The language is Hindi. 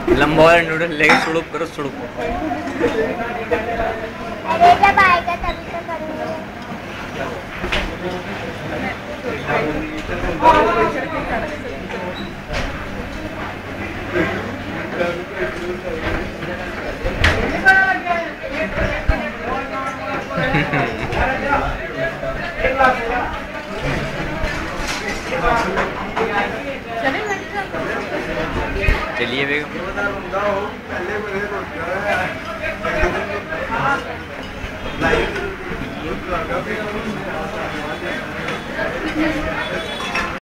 लंबा वाला नूडल लेके सुड़ुप करो सुड़ुप। अरे जब आएगा तभी तो करूँगी। चलिए बेगम। लाइव